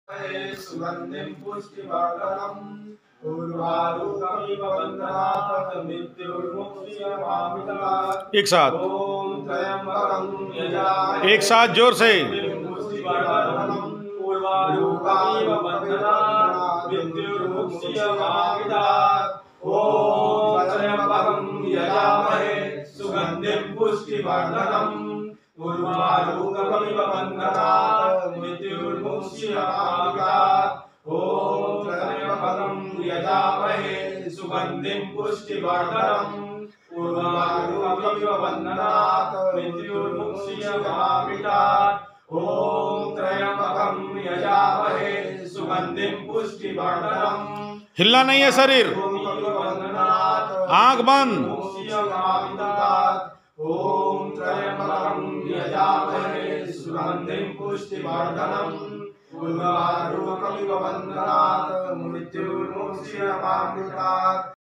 सुगंधिं पुष्टिवर्धनम् उर्वारुकमिव बन्धनात् मृत्युर्मुक्षीयमामृतात्। एक साथ, ओम त्र्यंबकं यजामहे एक साथ जोर से। पुष्टिवर्धनम् उर्वारुकमिव बन्धनात् मृत्युर्मुक्षीयमामृतात्। ओम त्र्यंबकं यजामहे सुगंधिं पुष्टिवर्धनम् उर्वारुकमिव बन्धनात् मृत्युर्मुक्षीयमामृतात्। ओम त्र्यंबकं यजामहे सुगंधिं पुष्टिवर्धनम् उर्वारुकमिव बन्धनात् मृत्युर्मुक्षीयमामृतात्। ओम त्र्यंबकं यजामहे सुगंधिं पुष्टिवर्धनम्। हिलना नहीं है शरीर, आंख बंद। ओम त्र्यंबकं यजामहे सुगंधिं पुष्टिवर्धनम् उर्वारुकमिव बन्धनात् मृत्युर्मुक्षीयमामृतात्।